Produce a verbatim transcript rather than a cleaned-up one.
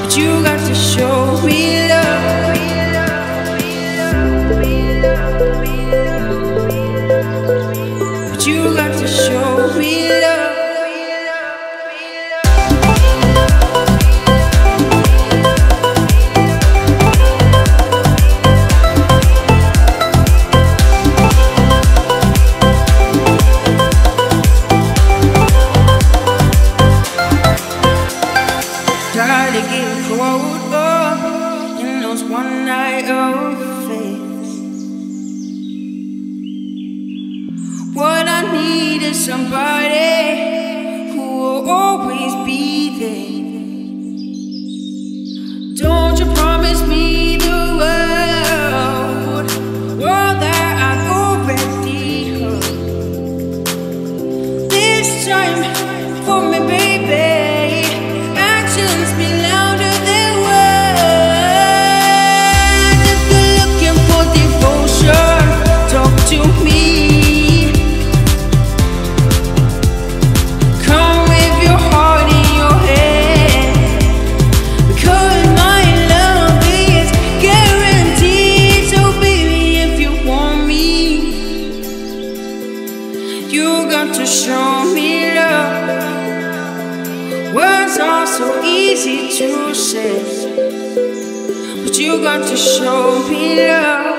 You got to show me love. But you got to show me love. Try to get caught up in those one night affairs. What I need is somebody who will always be there. Don't you promise me the world, world that I've already heard. This time for me, baby. Be louder than words. If you're looking for devotion, talk to me. Come with your heart in your head, because my love is guaranteed. So baby, if you want me, you got to show me love. Words are so easy to say, but you got to show me love.